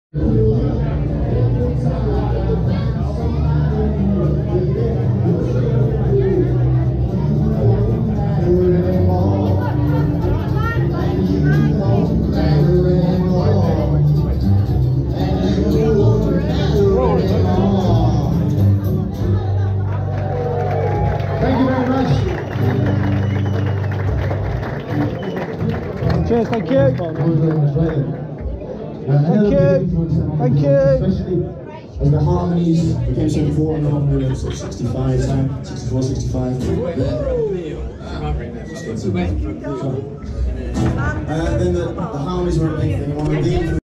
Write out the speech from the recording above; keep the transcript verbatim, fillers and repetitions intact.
Cheers, thank you. Thank you. Thank you. Especially as the harmonies became so important on the sort of sixty-five time, sixty-four, sixty-five. Uh, then the, the harmonies were a big thing.